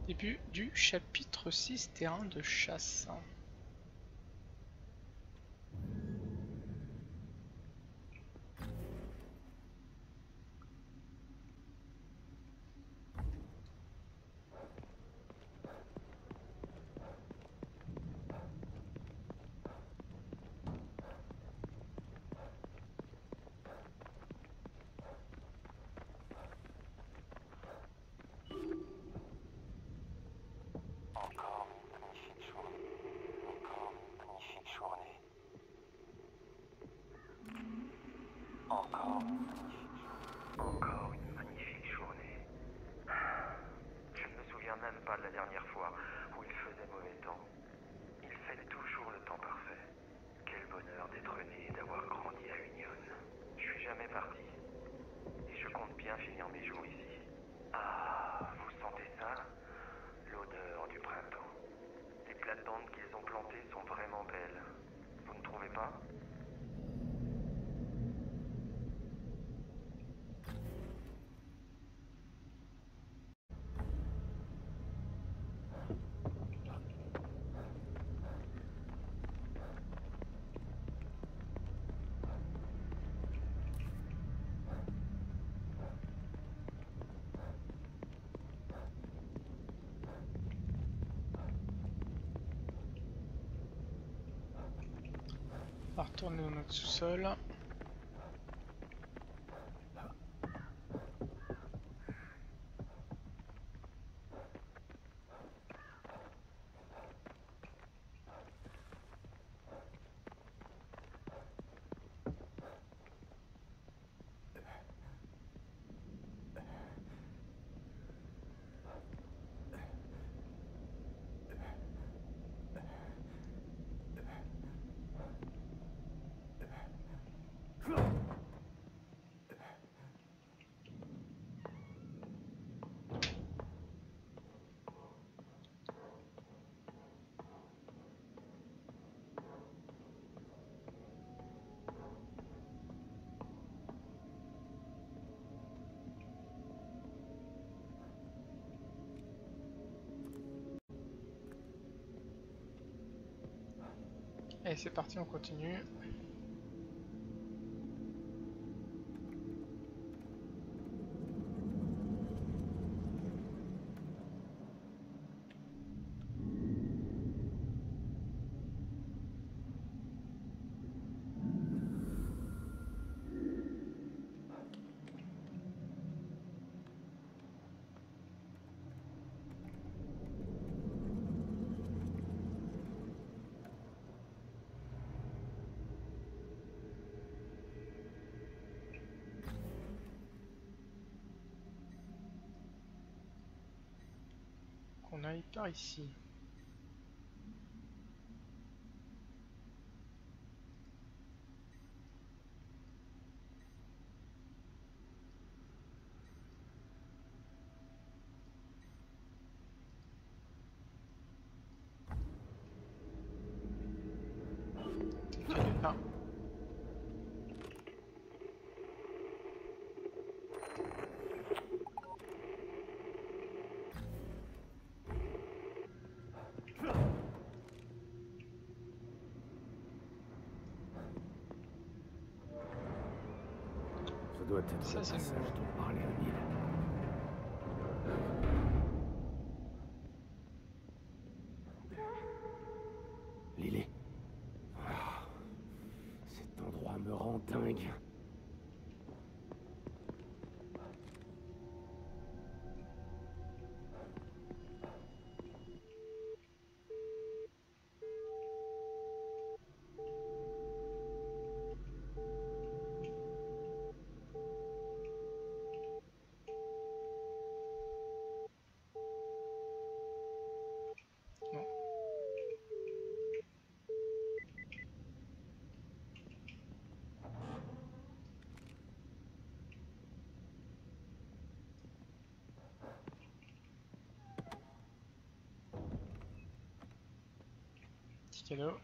Début du chapitre 6, terrain de chasse. Encore une magnifique journée. Je ne me souviens même pas de la dernière fois où il faisait mauvais temps. Il fait toujours le temps parfait. Quel bonheur d'être né et d'avoir grandi à Union. Je suis jamais parti. Et je compte bien finir mes jours ici. Ah, vous sentez ça? L'odeur du printemps. Les plates-bandes qu'ils ont plantées sont vraiment belles. Vous ne trouvez pas? On va retourner dans notre sous-sol. Et c'est parti, on continue. Qu'on aille par ici. Ah. Ça doit être Ça, le c'est passage nouveau. dont parlait O'Neill. Lily. Ah, cet endroit me rend dingue. Non. Petit cadeau.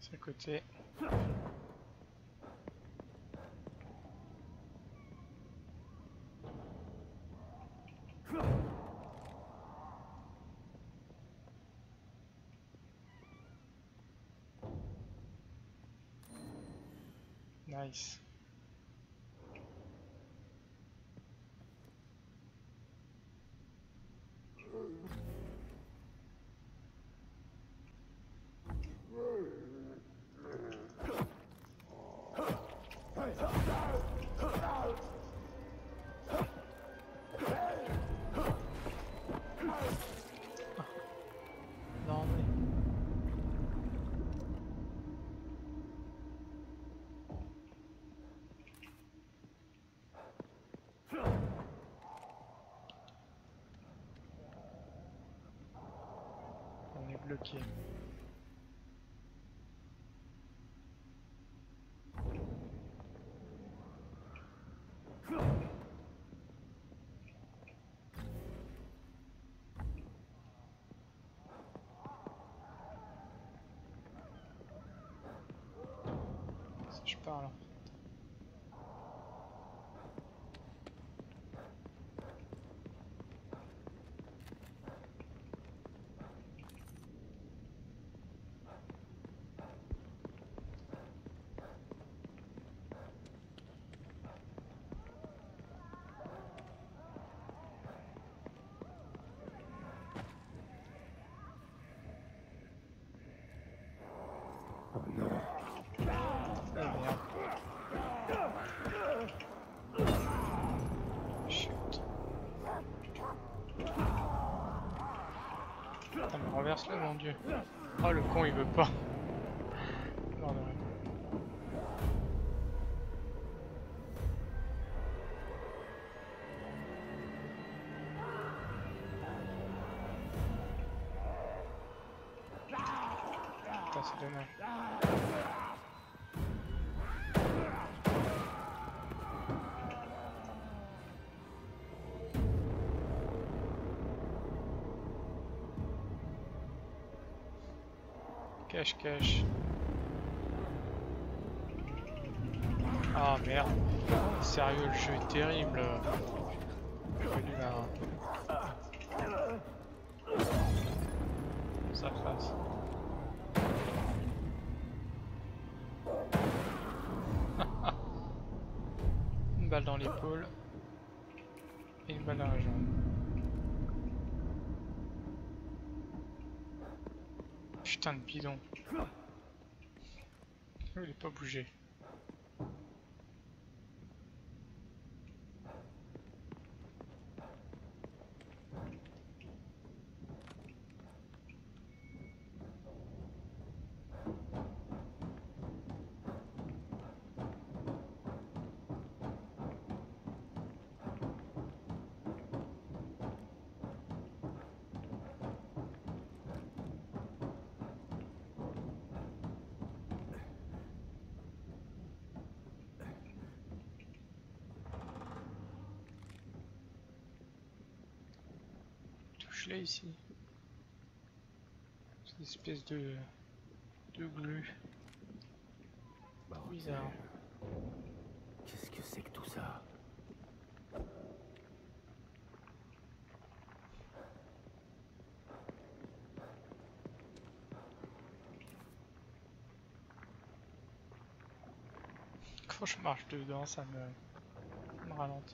à côté. Nice. Non mais... On est bloqué. Si je parle. Oh non. Oh merde. Chut. Putain, mais renverse-le, mon dieu. Oh, le con, il veut pas. Non, non. Putain, c'est dommage. Cache, cache. Ah merde. Sérieux, le jeu est terrible. J'aurais dû ça fasse. Une balle dans l'épaule. Et une balle dans la jambe. Putain de bidon. Il est pas bougé. Touche-les ici. Cette espèce de glu. Bizarre. Qu'est-ce que c'est que tout ça? Quand je marche dedans, ça me ralentit.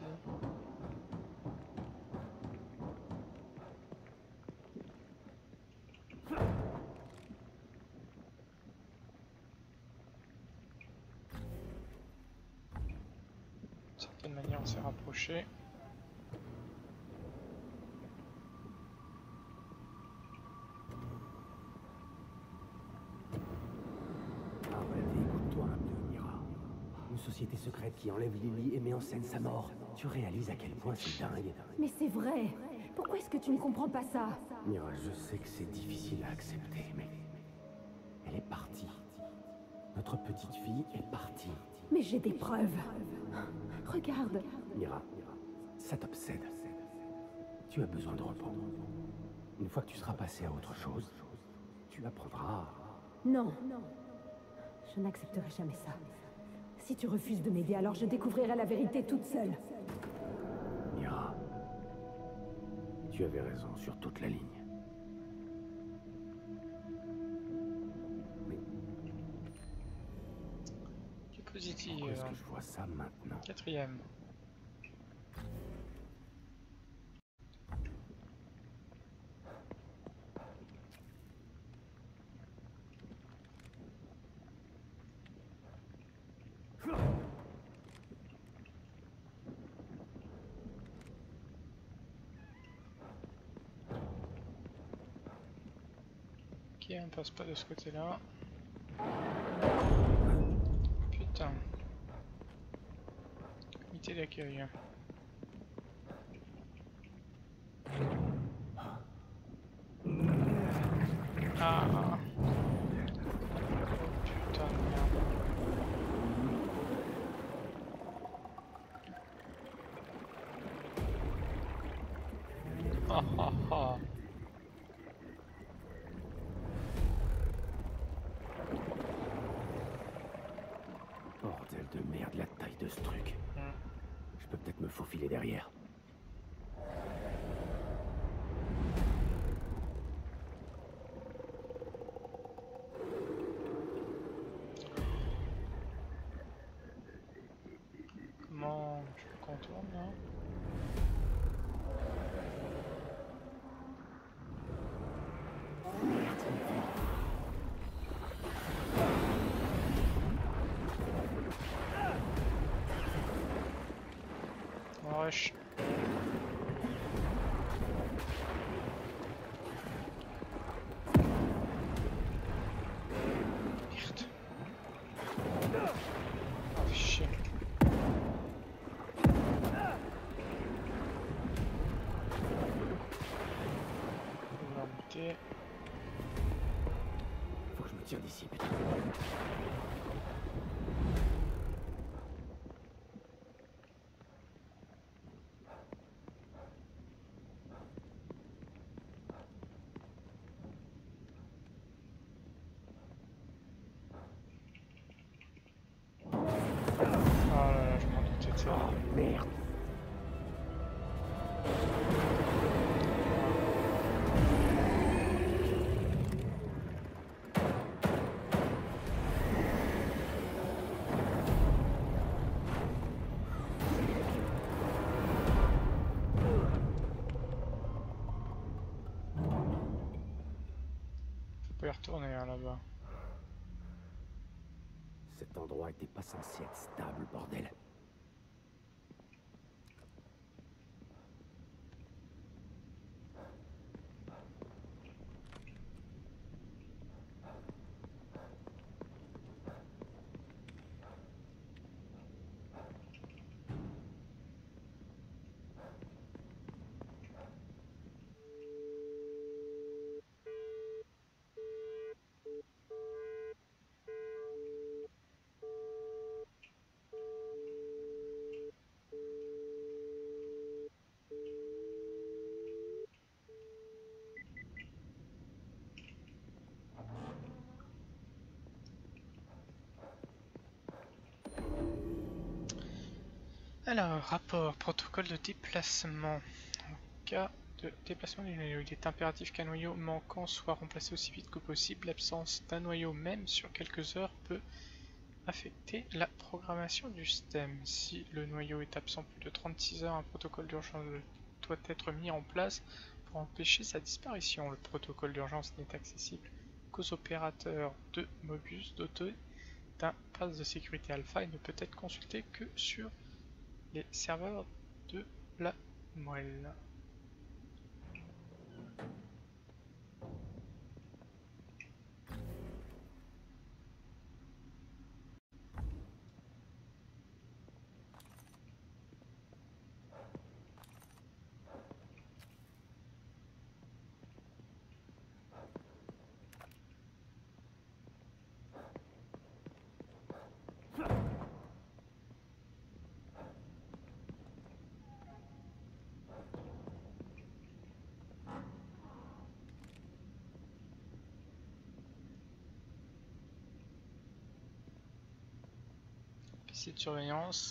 D'une certaine manière, on s'est rapproché. Écoute-toi un peu, Mira. Une société secrète qui enlève Lily et met en scène sa mort. Tu réalises à quel point c'est dingue? Mais c'est vrai. Pourquoi est-ce que tu ne comprends pas ça? Mira, je sais que c'est difficile à accepter, mais... elle est partie. Notre petite fille est partie. Mais j'ai des preuves. Regarde. Mira, ça t'obsède. Tu as besoin de repos. Une fois que tu seras passé à autre chose, tu apprendras... Non. Je n'accepterai jamais ça. Si tu refuses de m'aider, alors je découvrirai la vérité toute seule. Mira, tu avais raison sur toute la ligne. Mais Du positif. pourquoi est-ce que je vois ça maintenant? Quatrième. Ok, on passe pas de ce côté-là. Putain. Comité d'accueil. Ah. Putain de merde. Ah ah ah. Bordel de merde, la taille de ce truc. Hmm. Je peux peut-être me faufiler derrière. Comment je le contourne là? Rush. Merde. Oh, chier. On va remonter. Faut que je me tire d'ici, putain. Ah là là, je m'en doutais de ça. Oh, merde. Faut pas y retourner hein, là-bas. Cet endroit était pas censé être stable, bordel. Alors, rapport, protocole de déplacement. En cas de déplacement du noyau, il est impératif qu'un noyau manquant soit remplacé aussi vite que possible. L'absence d'un noyau, même sur quelques heures, peut affecter la programmation du système. Si le noyau est absent plus de 36 heures, un protocole d'urgence doit être mis en place pour empêcher sa disparition. Le protocole d'urgence n'est accessible qu'aux opérateurs de Mobius dotés d'un pass de sécurité alpha et ne peut être consulté que sur les serveurs de la moelle. officier de surveillance.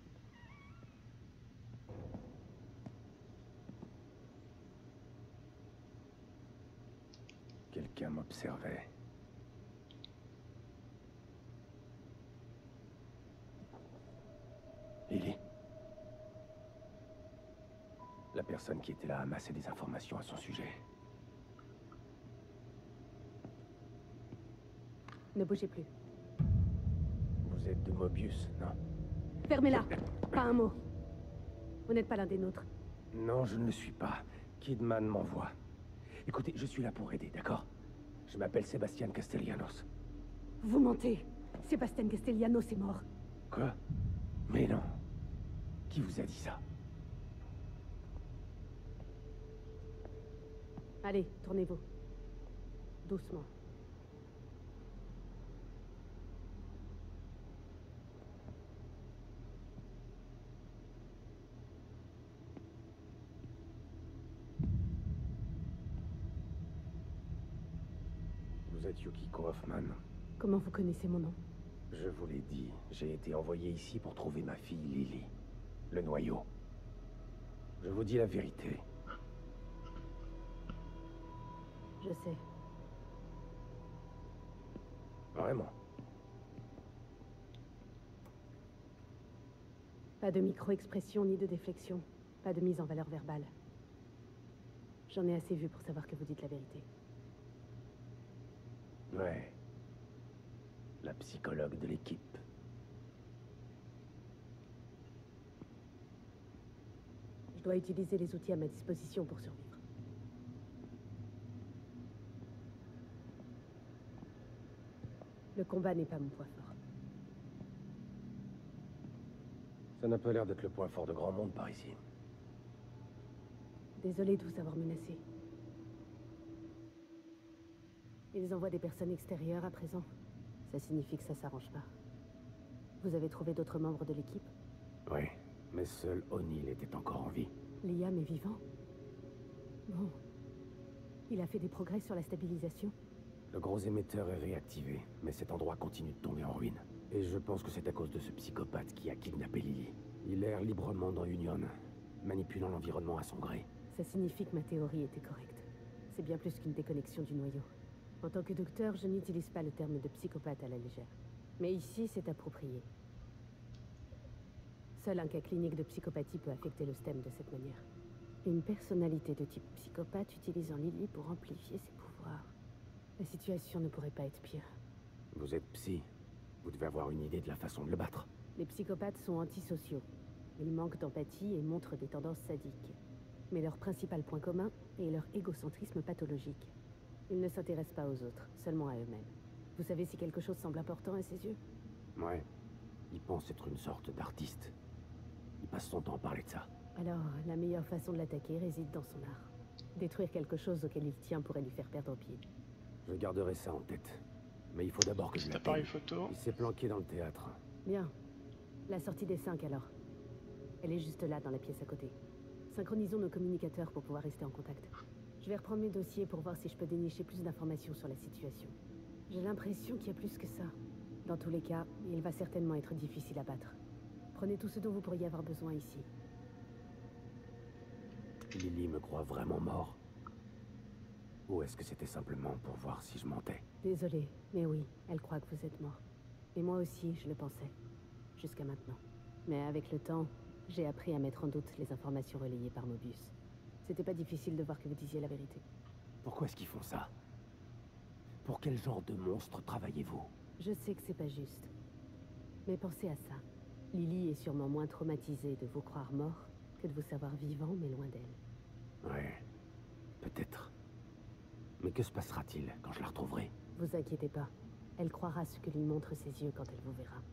Quelqu'un m'observait. Lily. La personne qui était là amassait des informations à son sujet. Ne bougez plus. Vous êtes de Mobius, non? Fermez-la. Pas un mot. Vous n'êtes pas l'un des nôtres. Non, je ne le suis pas. Kidman m'envoie. Écoutez, je suis là pour aider, d'accord? Je m'appelle Sébastien Castellanos. Vous mentez. Sébastien Castellanos est mort. Quoi? Mais non. Qui vous a dit ça? Allez, tournez-vous. Doucement. Vous êtes Yukiko Hoffman. Comment vous connaissez mon nom? Je vous l'ai dit, j'ai été envoyé ici pour trouver ma fille Lily. Le noyau. Je vous dis la vérité. Je sais. Vraiment. Pas de micro-expression ni de déflexion. Pas de mise en valeur verbale. J'en ai assez vu pour savoir que vous dites la vérité. Ouais. La psychologue de l'équipe. Je dois utiliser les outils à ma disposition pour survivre. Le combat n'est pas mon point fort. Ça n'a pas l'air d'être le point fort de grand monde par ici. Désolée de vous avoir menacé. Ils envoient des personnes extérieures à présent. Ça signifie que ça s'arrange pas. Vous avez trouvé d'autres membres de l'équipe? Oui, mais seul O'Neill était encore en vie. Liam est vivant? Bon. Il a fait des progrès sur la stabilisation? Le gros émetteur est réactivé, mais cet endroit continue de tomber en ruine. Et je pense que c'est à cause de ce psychopathe qui a kidnappé Lily. Il erre librement dans Union, manipulant l'environnement à son gré. Ça signifie que ma théorie était correcte. C'est bien plus qu'une déconnexion du noyau. En tant que docteur, je n'utilise pas le terme de psychopathe à la légère. Mais ici, c'est approprié. Seul un cas clinique de psychopathie peut affecter le STEM de cette manière. Une personnalité de type psychopathe utilisant Lily pour amplifier ses pouvoirs. La situation ne pourrait pas être pire. Vous êtes psy. Vous devez avoir une idée de la façon de le battre. Les psychopathes sont antisociaux. Ils manquent d'empathie et montrent des tendances sadiques. Mais leur principal point commun est leur égocentrisme pathologique. Ils ne s'intéressent pas aux autres, seulement à eux-mêmes. Vous savez si quelque chose semble important à ses yeux? Ouais. Il pense être une sorte d'artiste. Il passe son temps à parler de ça. Alors, la meilleure façon de l'attaquer réside dans son art. Détruire quelque chose auquel il tient pourrait lui faire perdre pied. Je garderai ça en tête. Mais il faut d'abord que je Cet l'atteigne. appareil photo. Il s'est planqué dans le théâtre. Bien. La sortie des 5 alors. Elle est juste là, dans la pièce à côté. Synchronisons nos communicateurs pour pouvoir rester en contact. Je vais reprendre mes dossiers pour voir si je peux dénicher plus d'informations sur la situation. J'ai l'impression qu'il y a plus que ça. Dans tous les cas, il va certainement être difficile à battre. Prenez tout ce dont vous pourriez avoir besoin ici. Lily me croit vraiment mort. Ou est-ce que c'était simplement pour voir si je mentais? Désolée, mais oui, elle croit que vous êtes mort. Et moi aussi, je le pensais. Jusqu'à maintenant. Mais avec le temps, j'ai appris à mettre en doute les informations relayées par Mobius. C'était pas difficile de voir que vous disiez la vérité. Pourquoi est-ce qu'ils font ça? Pour quel genre de monstre travaillez-vous? Je sais que c'est pas juste. Mais pensez à ça. Lily est sûrement moins traumatisée de vous croire mort que de vous savoir vivant mais loin d'elle. Ouais, peut-être. Mais que se passera-t-il quand je la retrouverai? Vous inquiétez pas. Elle croira ce que lui montrent ses yeux quand elle vous verra.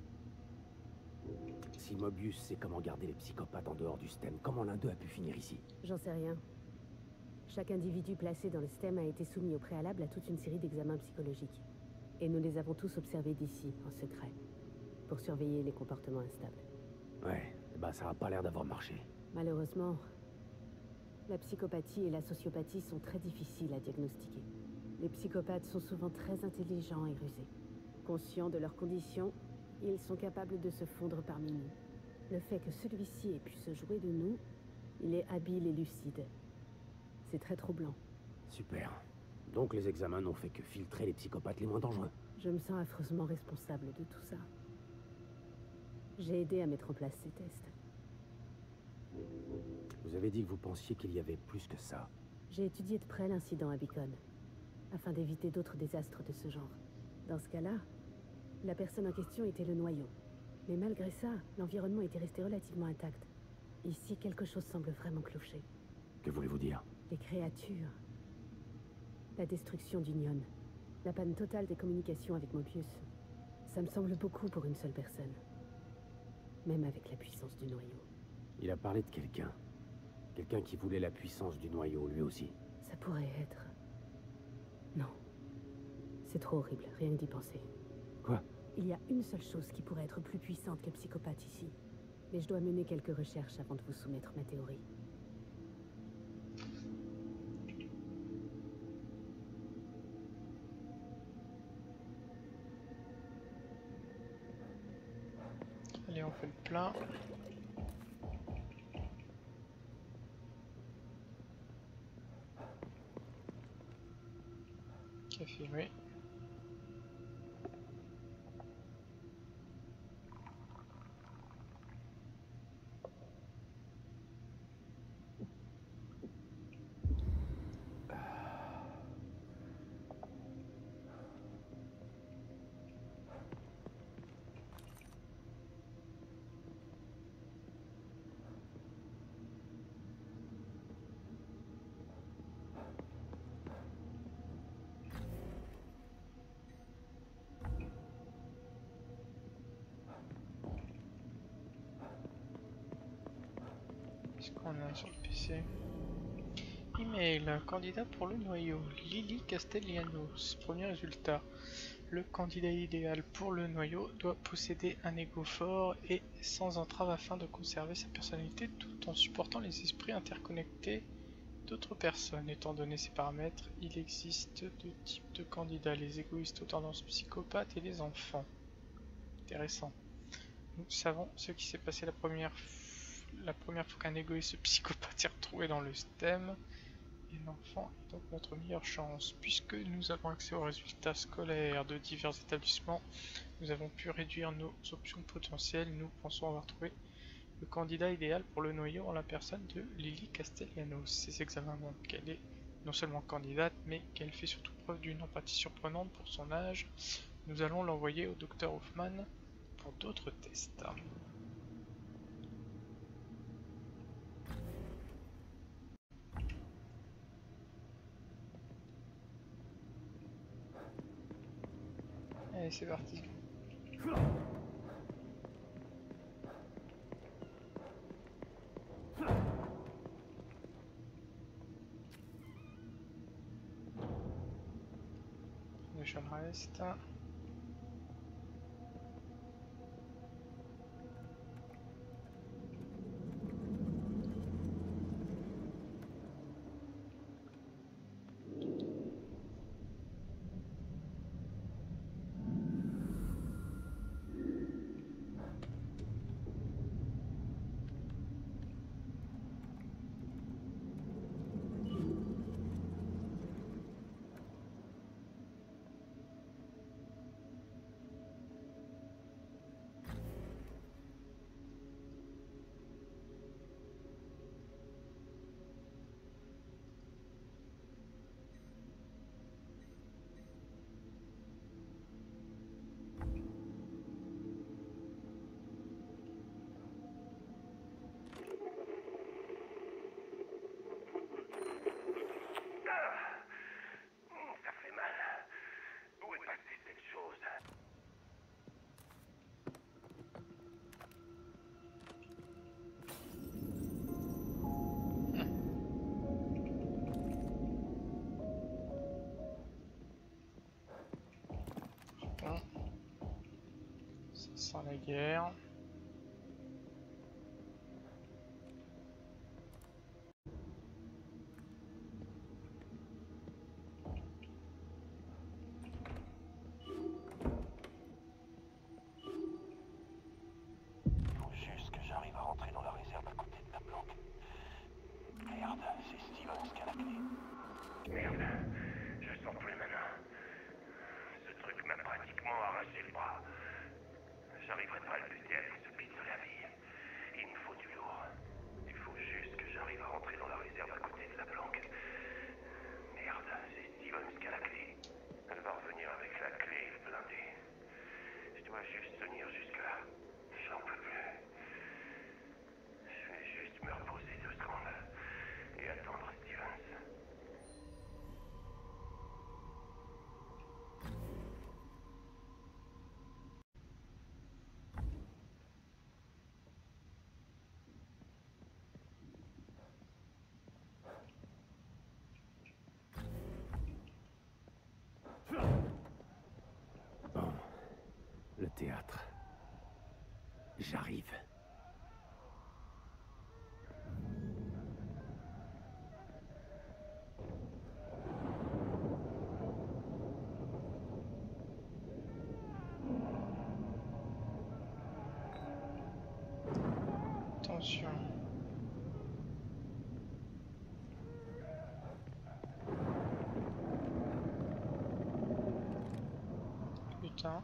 Si Mobius sait comment garder les psychopathes en dehors du STEM, comment l'un d'eux a pu finir ici? J'en sais rien. Chaque individu placé dans le STEM a été soumis au préalable à toute une série d'examens psychologiques. Et nous les avons tous observés d'ici, en secret, pour surveiller les comportements instables. Ouais, bah ça a pas l'air d'avoir marché. Malheureusement, la psychopathie et la sociopathie sont très difficiles à diagnostiquer. Les psychopathes sont souvent très intelligents et rusés. Conscients de leurs conditions, Ils sont capables de se fondre parmi nous. Le fait que celui-ci ait pu se jouer de nous, il est habile et lucide. C'est très troublant. Super. Donc les examens n'ont fait que filtrer les psychopathes les moins dangereux. Je me sens affreusement responsable de tout ça. J'ai aidé à mettre en place ces tests. Vous avez dit que vous pensiez qu'il y avait plus que ça. J'ai étudié de près l'incident à Beacon, afin d'éviter d'autres désastres de ce genre. Dans ce cas-là, la personne en question était le noyau. Mais malgré ça, l'environnement était resté relativement intact. Ici, quelque chose semble vraiment clocher. Que voulez-vous dire? Les créatures. La destruction d'Union. La panne totale des communications avec Mobius. Ça me semble beaucoup pour une seule personne. Même avec la puissance du noyau. Il a parlé de quelqu'un. Quelqu'un qui voulait la puissance du noyau, lui aussi. Ça pourrait être... Non. C'est trop horrible, rien que d'y penser. Quoi? Il y a une seule chose qui pourrait être plus puissante que Psychopathe ici. Mais je dois mener quelques recherches avant de vous soumettre ma théorie. Allez, on fait le plein. Café, oui. Qu'est-ce qu'on a sur le PC? Email, candidat pour le noyau, Lily Castellanos. Premier résultat. Le candidat idéal pour le noyau doit posséder un ego fort et sans entrave afin de conserver sa personnalité tout en supportant les esprits interconnectés d'autres personnes. Étant donné ces paramètres, il existe deux types de candidats, les égoïstes aux tendances psychopathes et les enfants. Intéressant. Nous savons ce qui s'est passé la première fois qu'un égoïste psychopathe s'est retrouvé dans le STEM. Et l'enfant est donc notre meilleure chance. Puisque nous avons accès aux résultats scolaires de divers établissements, nous avons pu réduire nos options potentielles. Nous pensons avoir trouvé le candidat idéal pour le noyau en la personne de Lily Castellanos. Ces examens montrent qu'elle est non seulement candidate, mais qu'elle fait surtout preuve d'une empathie surprenante pour son âge. Nous allons l'envoyer au Dr Hoffman pour d'autres tests. Allez, c'est parti. Foundation reste. Ça fait mal. Où est passée cette chose? Bon. Ça sent la guerre. Laisse-moi juste tenir jusque-là. J'en peux plus. Je vais juste me reposer 2 secondes et attendre Stevens. Bon, le théâtre. J'arrive. Attention. Putain.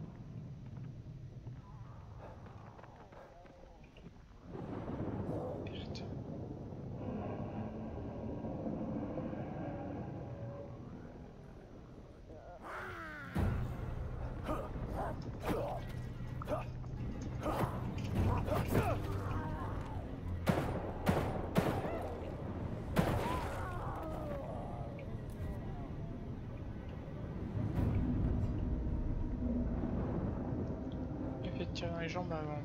Merde. Il fait tirer dans les jambes avant.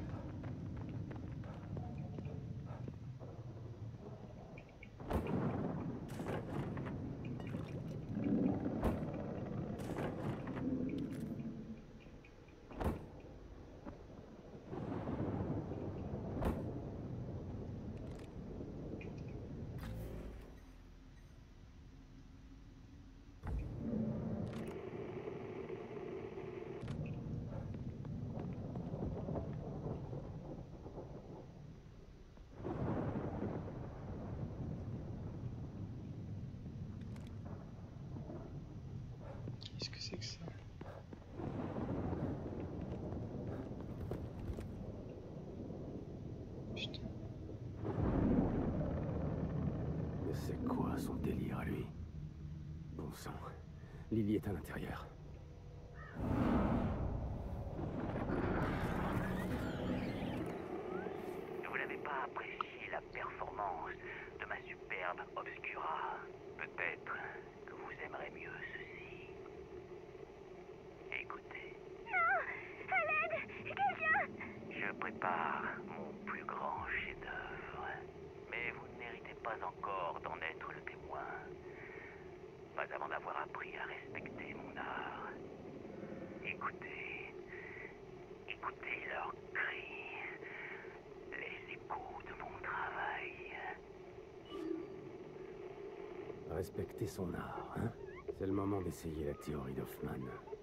Qu'est-ce que c'est que ça? Putain. Mais c'est quoi son délire à lui? Bon sang, Lily est à l'intérieur. Vous n'avez pas apprécié la performance de ma superbe Obscura. Peut-être que vous aimerez mieux ceci. Écoutez. Non! À l'aide! Quelqu'un! Je prépare mon plus grand chef-d'œuvre. Mais vous ne méritez pas encore d'en être le témoin. Pas avant d'avoir appris à respecter mon art. Écoutez. Écoutez leurs cris. Les échos de mon travail. Respecter son art, hein? C'est le moment d'essayer la théorie d'Hoffman.